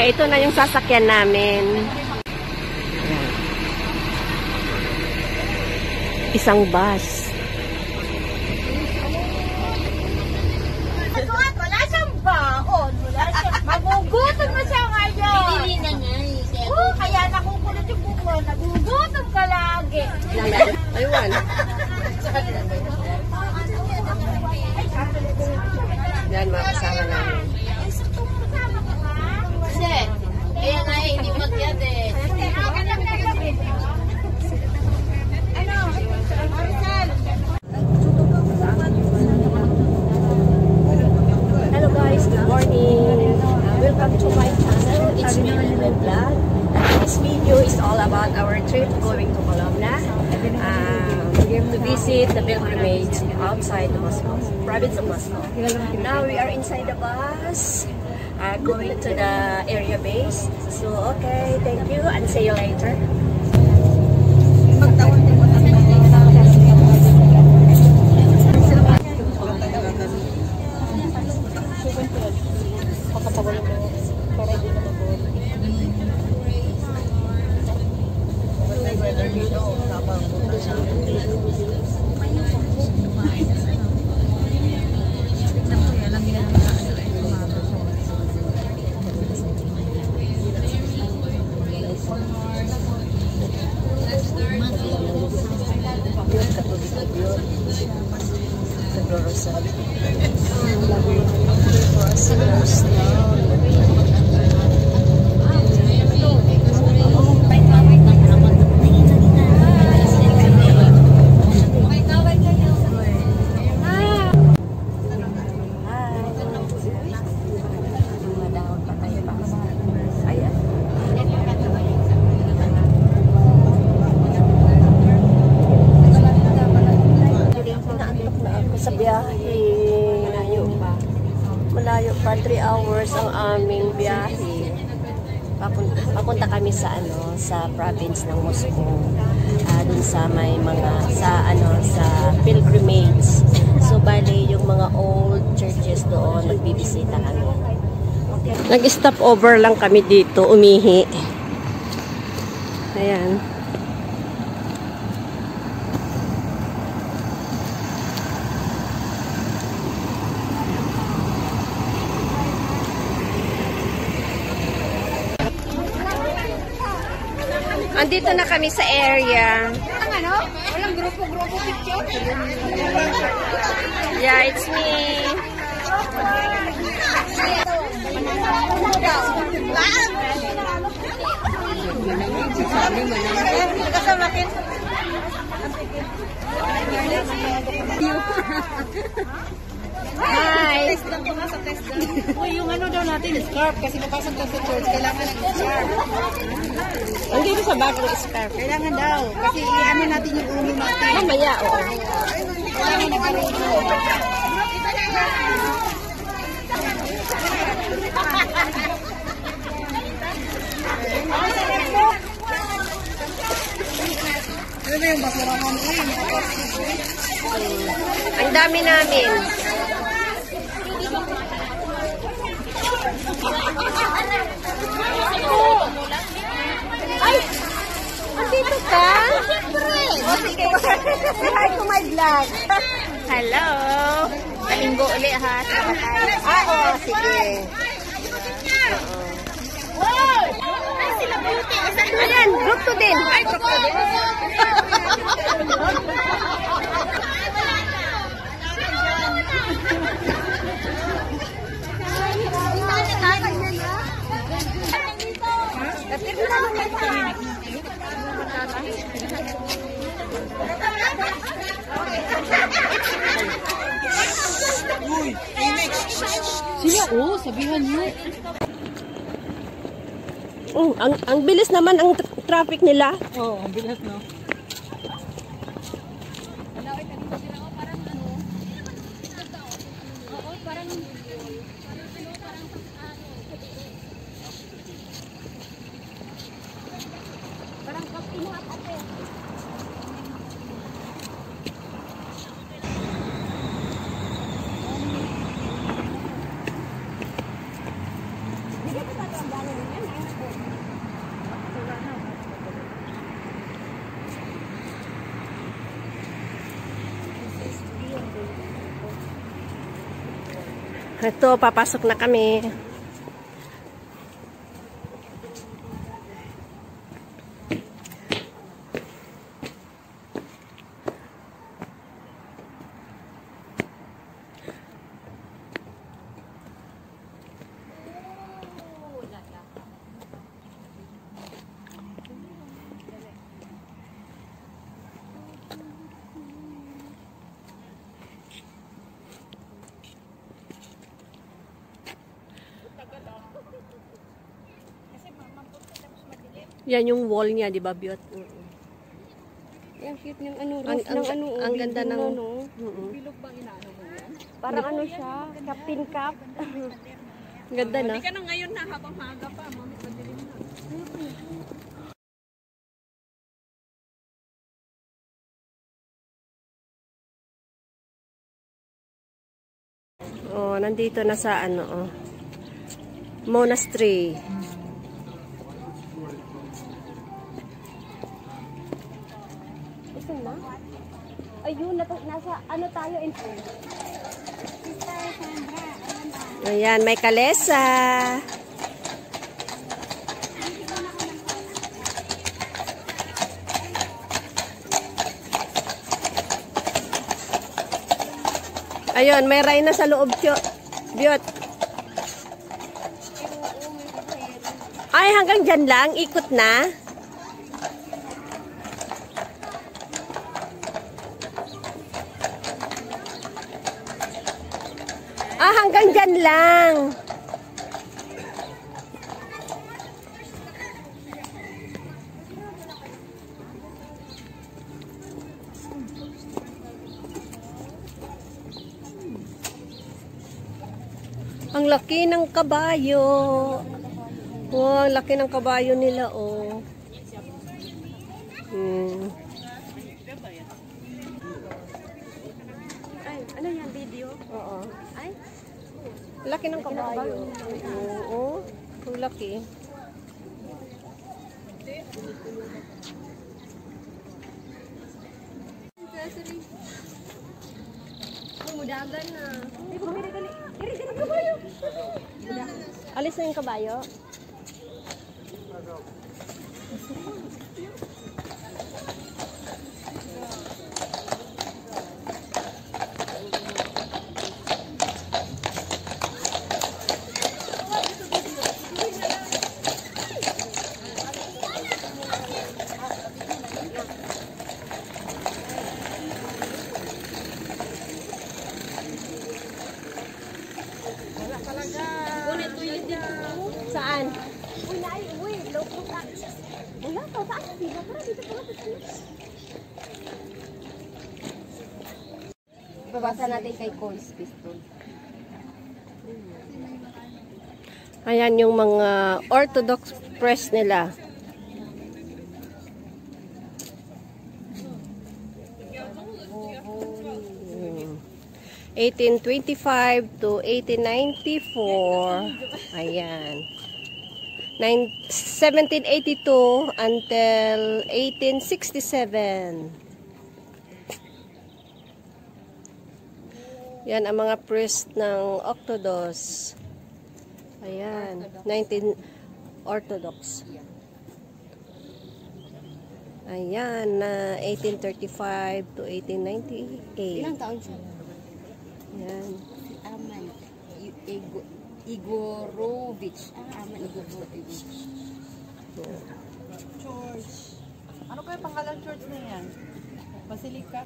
Kaya ito na yung sasakyan namin. Isang bus. Wala siyang baon. Magugutom na siya ngayon. Hindi na nga. Kaya nakukulot yung buko. Nagugutom ka lagi. Aywan. Yan mga kasama namin. Kasi, kaya nga hindi matyad eh. Hello guys, good morning. Welcome to my channel. It's me, Lilo Vlog. This video is all about our trip going to Colomna to visit the pilgrimage outside the Moscow, province of Moscow. Now we are inside the bus, going to the area base. So okay, thank you and see you later. Sa biyahe, malayo pa 3 hours ang aming biyahe. Papunta kami sa sa province ng Moscow, dun sa may mga sa pilgrimage. So bali yung mga old churches doon, nagbibisita kami. Okay. Nag-stop over lang kami dito, umihi. Ayan. Andito na kami sa area. Walang grupo-grupo picture? Yeah, it's me. Kasama kin. Hi! Test lang ko nga sa test lang. Uy, yung daw natin, scarf. Kasi papasok daw sa church, kailangan ng scarf. Andito sa bag ng scarf. Kailangan daw. Kasi natin yung ulo natin. Mamaya, oo. Kailangan nag-arrange. Ano ba yung basura mo? Ang dami namin. Ay! Andito ka? Sige. Say hi to my vlog. Hello! Palinggo ulit ha. Oo, sige. Ay, sila beauty. Ayan, group to din. Ay, group to din. Sila, sabihan niyo. Ang bilis naman ang traffic nila. Oo, ang bilis, no? Ito, papasok na kami. Yan yung wall niya, di ba, Biot? Ang cute yung ano, roof ng ano. Ang ganda ng... Bilog bang inaano mo yan? Parang ano siya, captain cap. Ganda na. Hindi ka na ngayon na habang maaga pa. Mami, padilim na. Oh, nandito na sa ano, oh. Monastery. Ayun, nasa ano tayo in Ayan, may kalesa. Ayun, may rhino sa loob, Biot. Ay, hanggang dyan lang, ikot na. Hanggang dyan lang. Ang laki ng kabayo. Wow, ang laki ng kabayo nila, oh. Ay, ano yan, video? Oo. Ay, Laki ng kabayo. Oo. Ang laki. mudagan na. Ay, dali. Dali ng kabayo. Alis na yung kabayo. Saan? Uy, nai, uy, look ka. Wala ka, saan ka dito? Tara, dito dito. Babasa natin kay Cole's Pistol. Ayan yung mga Orthodox press nila. Hmm. 1825 to 1894. Ayan. 1782 until 1867. Yan ang mga priest ng Orthodox. Ayan. 19 Orthodox. Ayan. 1835 to 1898. Ilang taon siya? Ayan. Aman. Igorovich. Aman Igorovich. Church. Ano kaya pangalan church na yan? Basilica?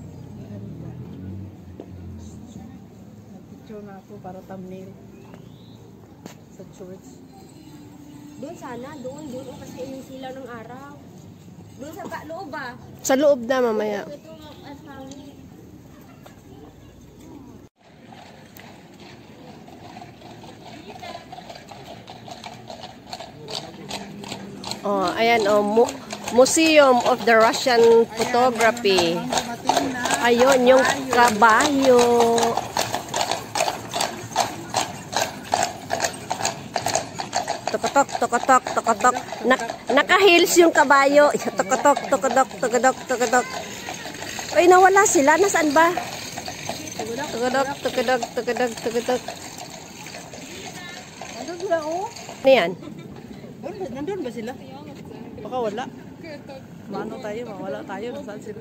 Nag-picture na ako para thumbnail sa church. Doon sana, doon kasi yung silaw ng araw. Doon sa loob ba? Sa loob na mamaya. Ito ang Oh, ayan oh, Museum of the Russian Photography. Ayun, yung kabayo. Tokotok, tokotok, tokotok. Naka-heels yung kabayo. Tokotok, tokotok, tokotok, tokotok. Ay, nawala sila. Nasaan ba? Tokotok, tokotok, tokotok, tokotok. sila, oh. Ano yan? Nandun ba sila? Baka wala. Maano tayo, mawala tayo. Saan sila?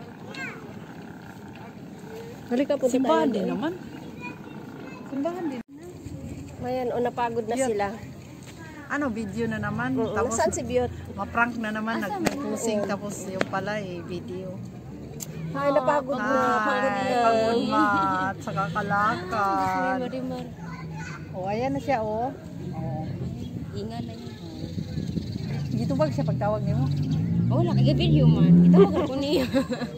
Halika po Simbahan tayo. din naman. Simbahan din. Ayan, o napagod na Yan. sila. Ano, video na naman. Oo, Tapos, nasaan si Biot? ma-prank na naman. Nag-pusing. Tapos yung pala video. Ay, napagod na. Pagod na. Pagod mat. Saka kalakad. Marimar. Oh, ayan na siya, oh. Inga na yun. Dito ba siya pagtawag niyo mo? Oh, laki video man. Itawag ko niya.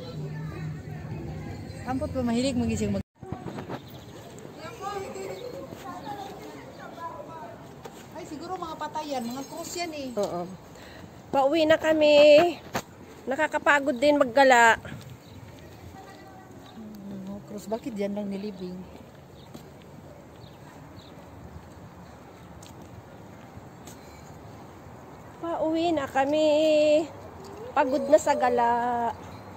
Kampot pa mahilig magising mag... Ay, siguro mga patayan, mga cross yan eh. Oo. Pauwi na kami. Nakakapagod din maggala. Cross, bakit yan lang nilibing? Pauwi na kami. Pagod na sa gala.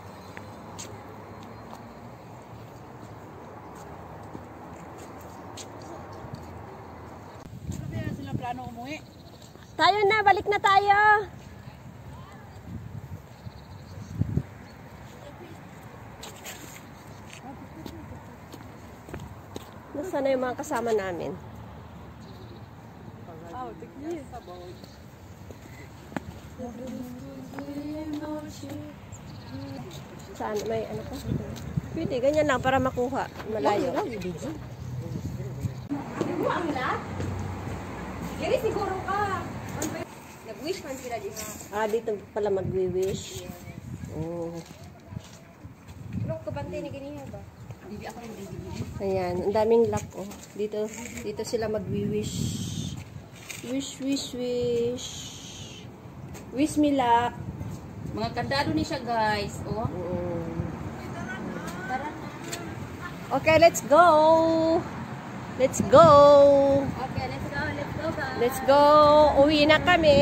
Ano kaya sila plano umuwi? Tayo na, balik na tayo. Nasaan na yung mga kasama namin? Saan? May ano pa? Pwede, ganyan lang para makuha. Malayo. Giri, siguro ka. Nag-wish man sila dito. Ah, dito pala mag-wish. Oh. Pero kabante ni ganihan ba? Ayan, ang daming lock, oh. Dito sila mag-wish. Wish. Wish me luck. Mga kandado ni siya guys. Oh. Okay, let's go. Let's go. Okay, let's go guys. Let's go. Uwi na kami.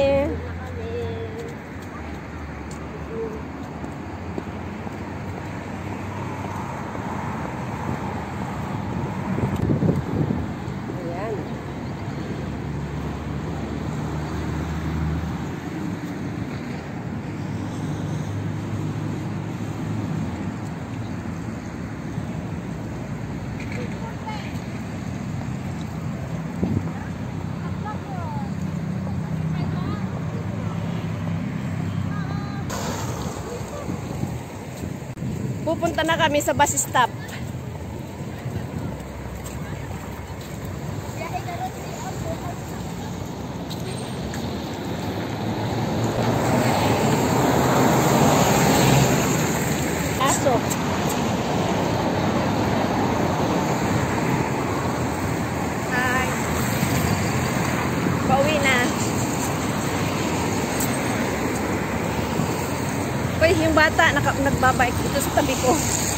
Ayan. Pupunta na kami sa bus stop. Aso. Hi. Pauwi na. Uy, yung bata nagbabike dito sa tabi ko.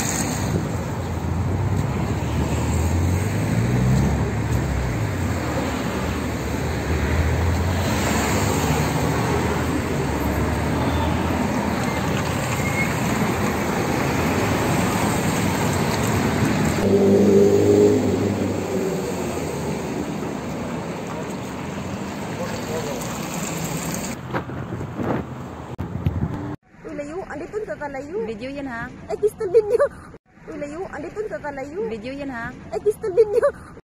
Layo, andito ang tatalayo. Video yan ha? Ay, kistal video. Layo, andito ang tatalayo. Video yan ha? Ay, kistal video.